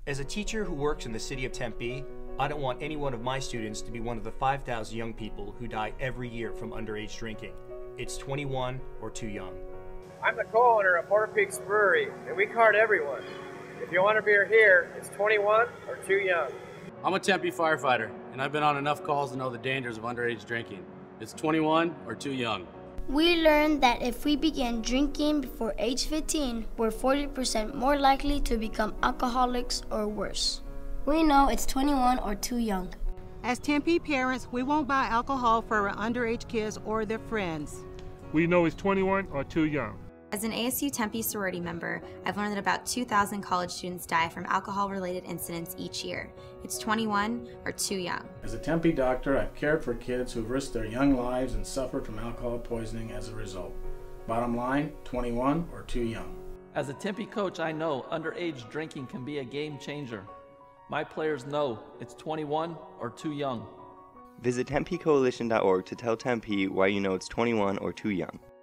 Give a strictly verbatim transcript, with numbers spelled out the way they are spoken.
As a teacher who works in the city of Tempe, I don't want any one of my students to be one of the five thousand young people who die every year from underage drinking. It's twenty-one or too young. I'm the co-owner of Four Peaks Brewery, and we card everyone. If you want a beer here, it's twenty-one or too young. I'm a Tempe firefighter, and I've been on enough calls to know the dangers of underage drinking. It's twenty-one or too young. We learned that if we begin drinking before age fifteen, we're forty percent more likely to become alcoholics or worse. We know it's twenty-one or too young. As Tempe parents, we won't buy alcohol for our underage kids or their friends. We know it's twenty-one or too young. As an A S U Tempe sorority member, I've learned that about two thousand college students die from alcohol-related incidents each year. It's twenty-one or too young. As a Tempe doctor, I've cared for kids who've risked their young lives and suffered from alcohol poisoning as a result. Bottom line, twenty-one or too young. As a Tempe coach, I know underage drinking can be a game changer. My players know it's twenty-one or too young. Visit Tempe Coalition dot org to tell Tempe why you know it's twenty-one or too young.